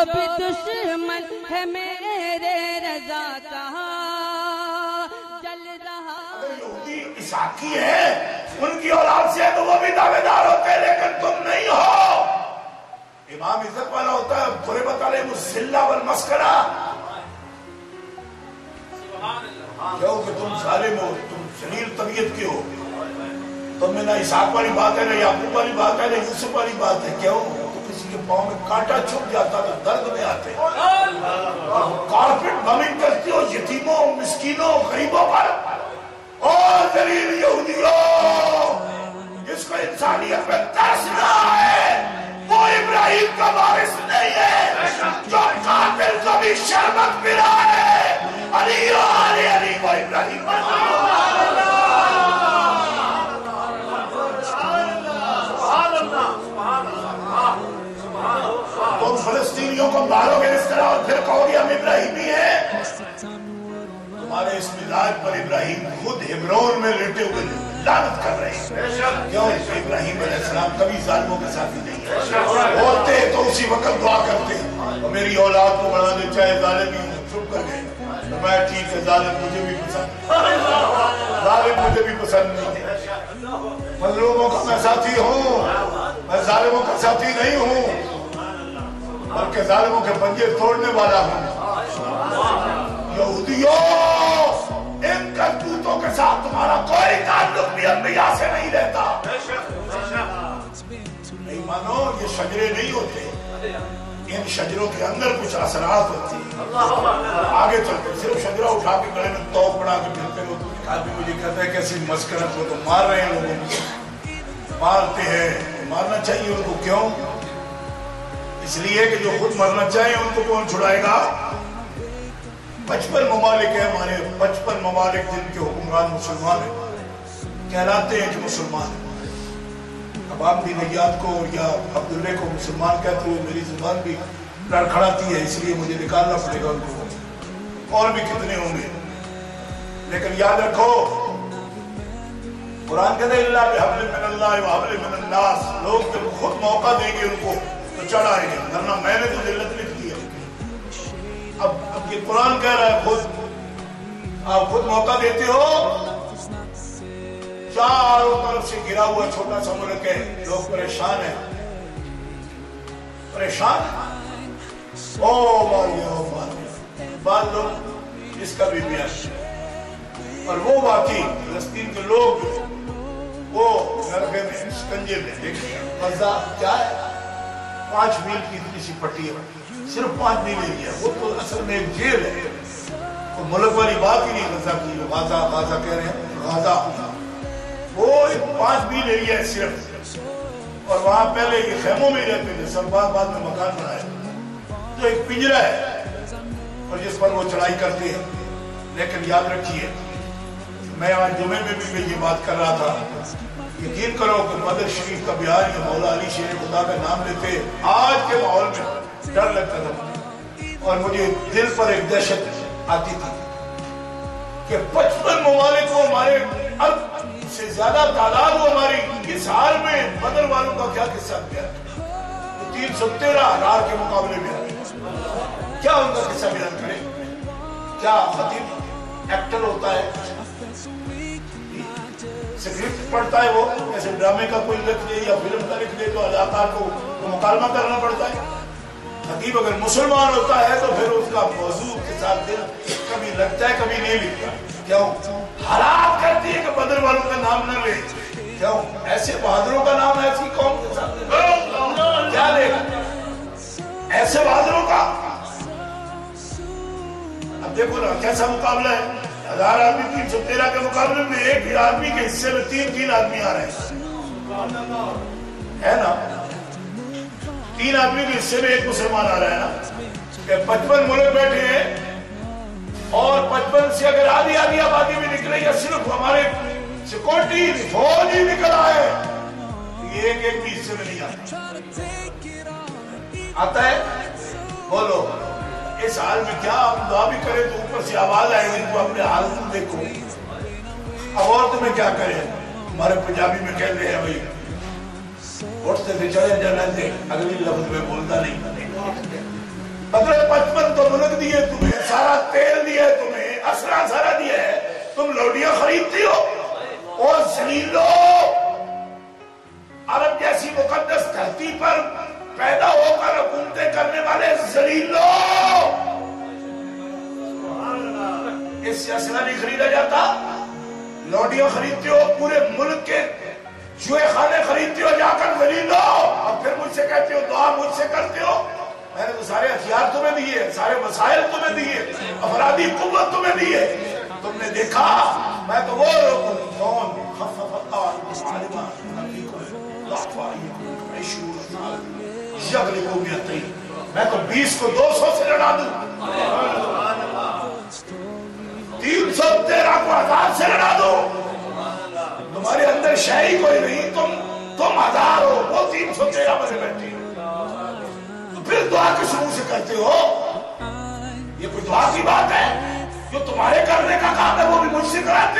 بھی دشمن ہے میرے رضا کہاں جل رہا. اگر یہودی عیسائی ہے ان کی اولاد سے ہے تو وہ بھی دعوے دار ہوتے ہیں لیکن تم نہیں ہو. امام عزت والا ہوتا ہے ضربت علیہم الذلہ والمسکنہ. کیوں کہ تم ظالم ہو, تم ذلیل طبیعت کے ہو. تم میں نہ اسحاق والی بات ہے, نہ یعقوب والی بات ہے, نہ یوسف والی بات ہے. کیوں؟ تو کسی کے پاؤں میں کانٹا چھپ جاتا تو درد میں آتے. کارپٹ بمنگ کرتی ہو یتیموں, مسکینوں, غریبوں پر. اور ذلیل یہودیوں, جس کو انسانیت میں ترس رہا ہے وہ ابراہیم کا وارث نہیں ہے. جو قاتل کو بھی شربت پلا ہے علی و علی علی و ابراہیم. تم فلسطینیوں کو مارو گے اس طرح اور پھر کہو گے ہم ابراہیمی ہیں. تمہارے اس مزاج پر ابراہیم خود ہبرون میں لیٹے ہوئے لعنت کر رہے ہیں. کیوں؟ ابراہیم علیہ السلام کبھی ظالموں کے ساتھی نہیں ہوتے تو اسی وقت دعا کرتے اور میری اولاد کو بڑھا دے چاہے ظالم ہی ہوں. چپ کر گئے. میں ٹھیک ہے, ظالم مجھے بھی پسند, ظالم مجھے بھی پسند نہیں ہے. مظلوموں کا میں ساتھی ہوں, میں ظالموں کا ساتھی نہیں ہوں بلکہ ظالموں کے پنجے توڑنے والا ہوں. یہودیوں, ان کرتوتوں کے ساتھ تمہارا کوئی تعلق بھی انبیاء سے نہیں رہتا. نہیں مانو, یہ شجرے نہیں ہوتے, ان شجروں کے اندر کچھ اثرات ہوتی ہیں. آگے چلتے صرف شجرہ اٹھا کے گلے میں توپ بڑھا کے پھرتے ہو. آدمی مجھے کہتا ہے کیسی مسکرت ہو, تو مار رہے ہیں لوگوں کو, مارتے ہیں. مارنا چاہیے ان کو. کیوں؟ اس لیے کہ جو خود مرنا چاہے ان کو کون چھڑائے گا؟ 55 ممالک ہیں ہمارے, 55 ممالک جن کے حکمران مسلمان ہیں, کہلاتے ہیں کہ مسلمان ہیں. اب آپ بھی نیاد کو یا عبداللہ کو مسلمان کہتے ہوئے میری زبان بھی لڑکھڑاتی ہے, اس لیے مجھے نکالنا پڑے گا ان کو. اور بھی کتنے ہوں گے, لیکن یاد رکھو قرآن کہتے ہیں اللہ بحبل من اللہ وحبل من الناس. لوگ جب خود موقع دیں گے ان کو تو چڑھ آئیں گے, ورنہ میں نے تو ذلت لکھ دی ہے. اب یہ قرآن کہہ رہا ہے خود, آپ خود موقع دیتے ہو. چاروں طرف سے گرا ہوا چھوٹا سا ملک ہے, لوگ پریشان ہیں, پریشان. او مالیہ بعض لوگ اس کا بھی بیان. اور وہ واقعی فلسطین کے لوگ وہ نرغے میں شکنجے میں دیکھیں. غزہ کیا ہے؟ 5 میل کی اتنی سی پٹی ہے, صرف 5 میل ایریا. وہ تو اصل میں ایک جیل ہے, وہ ملک والی بات ہی نہیں غزہ کی. غازہ غازہ کہہ رہے ہیں, غازہ وہ 5 میل ایریا ہے صرف. اور وہاں پہلے یہ خیموں میں رہتے تھے, سب بعد میں مکان بنائے. تو ایک پنجرہ ہے اور جس پر وہ چڑھائی کرتے ہیں. لیکن یاد رکھیے, میں آج جمعے میں بھی یہ بات کر رہا تھا, یقین کرو کہ مدر شریف کا بیان یا مولا علی شیر خدا کا نام لیتے آج کے ماحول میں ڈر لگتا تھا. اور مجھے دل پر ایک دہشت آتی تھی کہ 55 ممالک کو ہمارے اب سے زیادہ تعداد ہو ہماری اس حال میں. بدر والوں کا کیا قصہ کیا, 313,000 کے مقابلے میں کیا ان کا قصہ بیان کرے. کیا خطیب ایکٹر ہوتا ہے, سکرپٹ پڑھتا ہے, وہ ایسے ڈرامے کا کوئی لکھ دے یا فلم کا لکھ دے تو اداکار کو مکالمہ کرنا پڑتا ہے. خطیب اگر مسلمان ہوتا ہے تو پھر اس کا موضوع کے ساتھ دل کبھی لگتا ہے کبھی نہیں لگتا. کیوں؟ حالات کرتی ہے کہ بدر والوں کا نام نہ لے. کیوں؟ ایسے بہادروں کا نام ایسی قوم کے ساتھ کیا لے گا, ایسے بہادروں کا. اب دیکھو نا کیسا مقابلہ ہے. 1000 آدمی 313 کے مقابلے میں ایک ہی آدمی کے حصے میں 3 آدمی آ رہے ہیں, ہے نا. 3 آدمی کے حصے میں ایک مسلمان آ رہا ہے نا. کہ 55 ملک بیٹھے ہیں اور 55 سے اگر آدھی آبادی بھی نکلے یا صرف ہمارے سیکورٹی فوج ہی نکل آئے, یہ ایک بھی حصے میں نہیں آتا ہے. بولو اس حال میں کیا ہم دعا بھی کریں تو اوپر سے آواز آئے گی تو اپنے حال تم دیکھو. اب اور تمہیں کیا کریں, ہمارے پنجابی میں کہتے ہیں بھائی اٹھتے تھے چڑھے جانے دے, اگلی لفظ میں بولتا نہیں. मतलब 55 तो मुल्क दिए तुम्हें, सारा तेल दिया है तुम्हें, असरा सारा दिया है, तुम लौटियां खरीदती हो। और जलीलो, अरब जैसी मुकद्दस धरती पर पैदा होकर हुकूमतें करने वाले जलीलो, इससे असला नहीं खरीदा जाता। लौटियां खरीदते हो, पूरे मुल्क के जुए खाने खरीदते हो जाकर जलीलो, और फिर मुझसे कहते हो दुआ मुझसे करते हो। मैंने तो सारे हथियार तुम्हें दिए, सारे मसाइल तुम्हें दिए, अफरादी कुव्वत तुम्हें दिए, तुमने देखा मैं तो वो कौन मैं तो 20 को 200 से लड़ा दूं, 313 को 1000 से लड़ा दो। तुम्हारे अंदर शाही कोई नहीं, तुम 1000 हो, वो 313 बजे बैठी हो, तो फिर दुआ किस मुंह से करते हो? ये कोई दुआ की बात है? जो तुम्हारे करने का काम है वो भी मुझसे कराते